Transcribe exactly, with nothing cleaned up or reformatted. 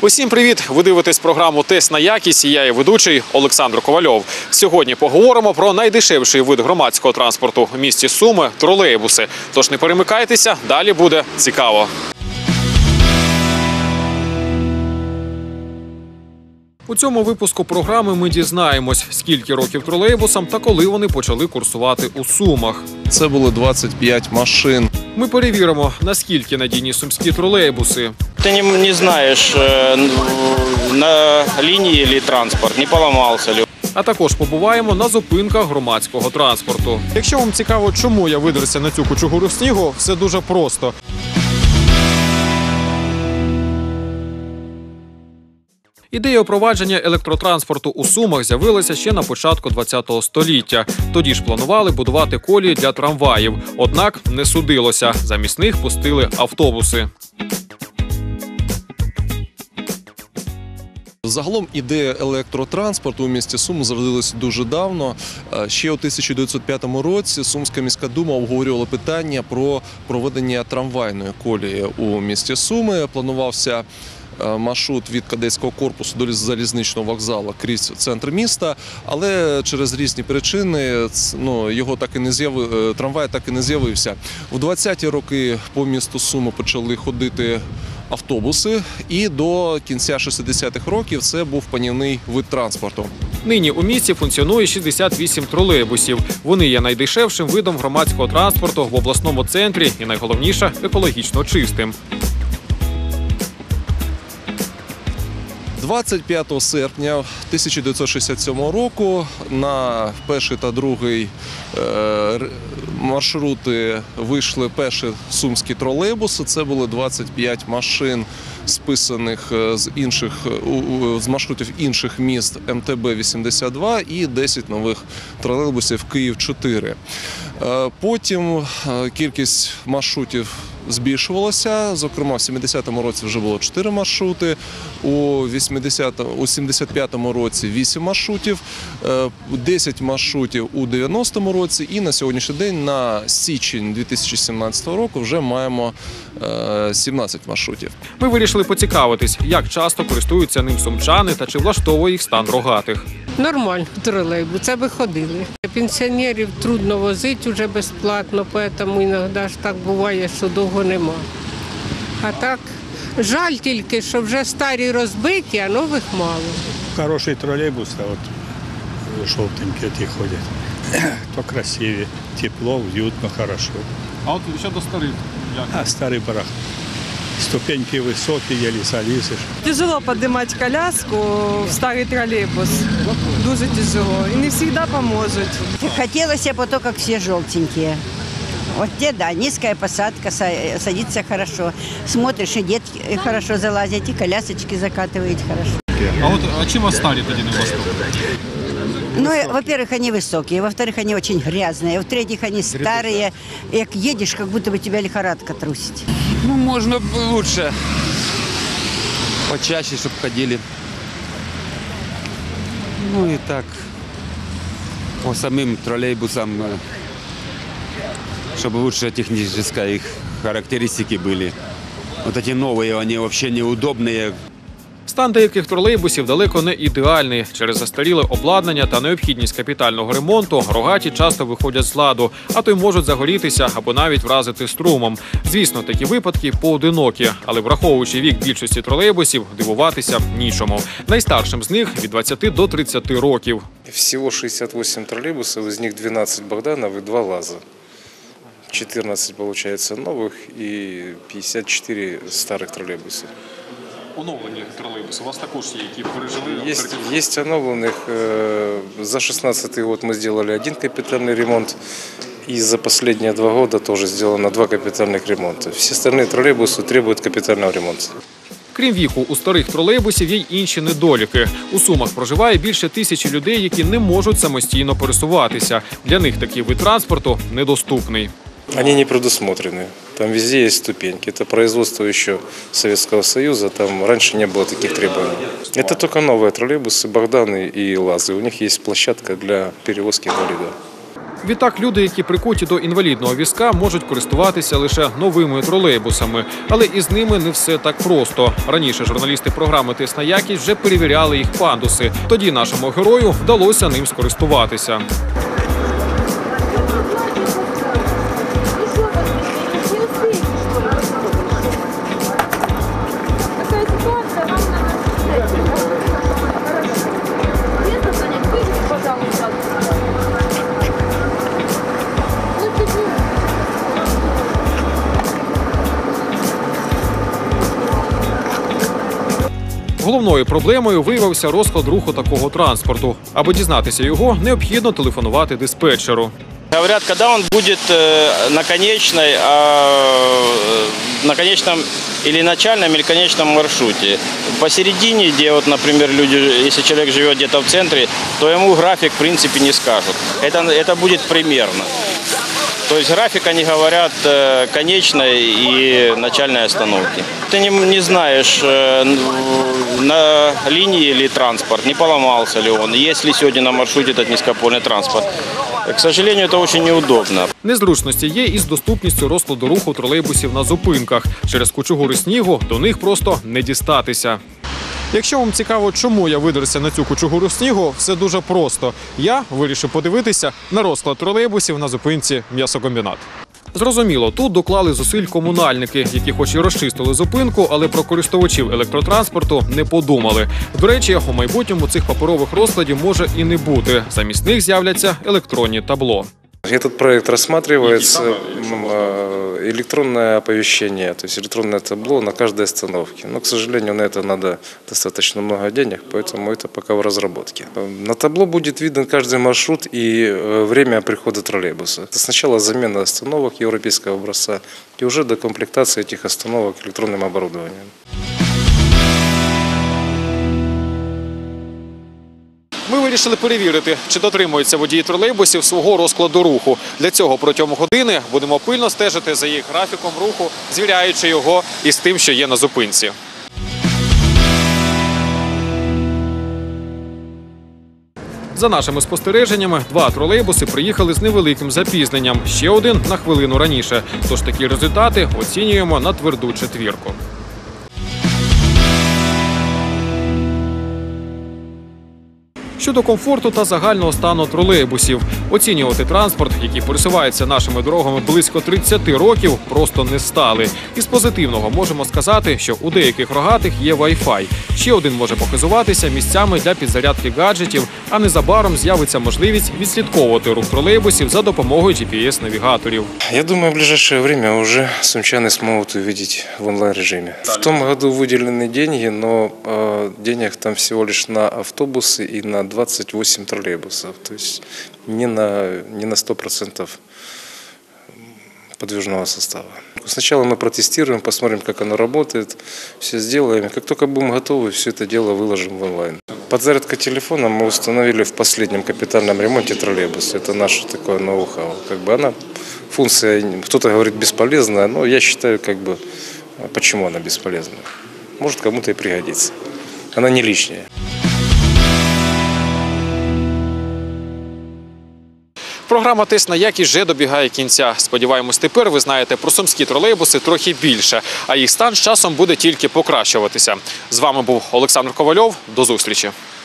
Усім привіт! Ви дивитесь програму «Тест на якість» і я її ведучий Олександр Ковальов. Сьогодні поговоримо про найдешевший вид громадського транспорту у місті Суми – тролейбуси. Тож не перемикайтеся, далі буде цікаво. У цьому випуску програми ми дізнаємось, скільки років тролейбусам та коли вони почали курсувати у Сумах. Це було двадцять п'ять машин. Ми перевіримо, наскільки надійні сумські тролейбуси. Ты не, не знаешь, на линии ли транспорт, не поломался ли. А також побуваємо на зупинках громадського транспорту. Якщо вам цікаво, чому я видерся на цю кучугуру снігу, все дуже просто. Ідея впровадження електротранспорту у Сумах з'явилася ще на початку ХХ століття. Тоді ж планували будувати колії для трамваїв. Однак не судилося. Замість них пустили автобуси. Загалом ідея електротранспорту у місті Суми зародилася дуже давно. Ще у тисяча дев'ятсот п'ятому році Сумська міська дума обговорювала питання про проведення трамвайної колії у місті Суми. Планувався маршрут від кадетського корпусу до залізничного вокзалу крізь центр міста, але через різні причини ну, його так і не з'явив, трамвай так і не з'явився. У двадцяті роки по місту Суми почали ходити автобуси, і до кінця шістдесятих років це був панівний вид транспорту. Нині у місті функціонує шістдесят вісім тролейбусів. Вони є найдешевшим видом громадського транспорту в обласному центрі і, найголовніше, екологічно чистим. двадцять п'ятого серпня тисяча дев'ятсот шістдесят сьомого року на перший та другий е, маршрути вийшли перші сумські тролейбуси. Це були двадцять п'ять машин, списаних з інших з маршрутів інших міст Ем Те Бе вісімдесят два і десять нових тролейбусів Київ чотири. Потім кількість маршрутів збільшувалася. Зокрема, в сімдесятому році вже було чотири маршрути, у сімдесят п'ятому році вісім маршрутів, десять маршрутів у дев'яностому році і на сьогоднішній день, на січень дві тисячі сімнадцятого року, вже маємо сімнадцять маршрутів. Ми вирішили поцікавитись, як часто користуються ним сумчани та чи влаштовує їх стан рогатих. Нормально, тролейбус, це би ходили. Пенсіонерів трудно возити вже безплатно, тому іноді ж так буває, що довго нема. А так, жаль тільки, що вже старі розбиті, а нових мало. Хороший тролейбус, а от жовтенькі ті ходять. То красиві, тепло, уютно, хорошо. А от щодо старих? А старий барах. Ступеньки високі, еле залізеш. Тяжело піднімати коляску в старий тролейбус. Дуже тяжело. І не завжди поможуть. Хотелось бы то, как все желтенькие. Вот те, да, низкая посадка, садится хорошо. Смотришь, и детки хорошо залазят, и колясочки закатывают хорошо. А от а чим вас старі тоді не влаштовують? Ну, во-первых, они высокие, во-вторых, они очень грязные, в-третьих, они старые. Как едешь, как будто бы тебя лихорадка трусит. Ну, можно лучше. Почаще, чтобы ходили. Ну и так, по самим троллейбусам, чтобы лучше технические их характеристики были. Вот эти новые, они вообще неудобные. Стан деяких тролейбусів далеко не ідеальний. Через застаріле обладнання та необхідність капітального ремонту рогаті часто виходять з ладу, а то й можуть загорітися або навіть вразити струмом. Звісно, такі випадки поодинокі, але враховуючи вік більшості тролейбусів, дивуватися нічому. Найстаршим з них від двадцяти до тридцяти років. Всього шістдесят вісім тролейбусів, з них дванадцять Богданов і два ЛАЗа. чотирнадцять, виходить, нових і п'ятдесят чотири старих тролейбусів. Оновлені тролейбуси у вас також є, які пережили? Есть, есть оновленных. За шестнадцатый год мы сделали один капитальный ремонт. И за последние два года тоже сделано два капитальных ремонта. Все остальные троллейбусы требуют капитального ремонта. Крім віку, у старих тролейбусів є й інші недоліки. У Сумах проживає більше тисячі людей, які не можуть самостійно пересуватися. Для них такий вид транспорту недоступний. Они не предусмотрены. Там везде есть ступеньки. Это производство еще Советского Союза. Там раньше не было таких требований. Это только новые троллейбусы, Богданы и ЛАЗы. У них есть площадка для перевозки инвалидов. Відтак, люди, які прикуті до інвалідного візка, можуть користуватися лише новими тролейбусами. Але із ними не все так просто. Раніше журналісти програми «Тест на якість» вже перевіряли їх пандуси. Тоді нашому герою вдалося ним скористуватися. Головною проблемою виявився розклад руху такого транспорту. Аби дізнатися його, необхідно телефонувати диспетчеру. Говорят, когда он будет э, на конечной, э, на конечном или начальном, или конечном маршруте. Посередине, где, вот, например, люди, если человек живет где-то в центре, то ему график, в принципе, не скажут. Это, это будет примерно. То есть график, они говорят, э, конечной и начальной остановки. Ты не, не знаешь, э, на линии или транспорт, не поломался ли он, есть ли сегодня на маршруте этот низкопольный транспорт. К сожалению, это очень неудобно. Незручності є із доступністю розкладу руху тролейбусів на зупинках. Через кучугури снігу до них просто не дістатися. Якщо вам цікаво, чому я видерся на цю кучугуру снігу, все дуже просто. Я вирішив подивитися на розклад тролейбусів на зупинці «М'ясокомбінат». Зрозуміло, тут доклали зусиль комунальники, які хоч і розчистили зупинку, але про користувачів електротранспорту не подумали. До речі, у майбутньому цих паперових розкладів може і не бути. Замість них з'являться електронні табло. Этот проект рассматривается электронное оповещение, то есть электронное табло на каждой остановке. Но, к сожалению, на это надо достаточно много денег, поэтому это пока в разработке. На табло будет виден каждый маршрут и время прихода троллейбуса. Это сначала замена остановок европейского образца и уже до комплектации этих остановок электронным оборудованием. Ми вирішили перевірити, чи дотримуються водії тролейбусів свого розкладу руху. Для цього протягом години будемо пильно стежити за їх графіком руху, звіряючи його із тим, що є на зупинці. За нашими спостереженнями, два тролейбуси приїхали з невеликим запізненням, ще один на хвилину раніше. Тож такі результати оцінюємо на тверду четвірку. Щодо комфорту та загального стану тролейбусів. Оцінювати транспорт, який пересувається нашими дорогами близько тридцяти років, просто не стали. Із позитивного можемо сказати, що у деяких рогатих є Wi-Fi. Ще один може похизуватися місцями для підзарядки гаджетів, а незабаром з'явиться можливість відслідковувати рух тролейбусів за допомогою джі пі ес-навігаторів. Я думаю, в ближайшее время уже сумчане смогут увидеть в онлайн-режиме. В том году выделены деньги, но э, денег там всего лишь на автобусы и на двадцать восемь троллейбусов. То есть не на, не на сто процентов подвижного состава. Сначала мы протестируем, посмотрим, как оно работает, все сделаем. Как только будем готовы, все это дело выложим в онлайн. Подзарядка телефона мы установили в последнем капитальном ремонте троллейбуса. Это наше такое ноу-хау. Как бы она, функция, кто-то говорит, бесполезная, но я считаю, как бы, почему она бесполезная. Может, кому-то и пригодится. Она не лишняя. Програма «Тест на якість» вже добігає кінця. Сподіваємось, тепер ви знаєте про сумські тролейбуси трохи більше, а їх стан з часом буде тільки покращуватися. З вами був Олександр Ковальов. До зустрічі.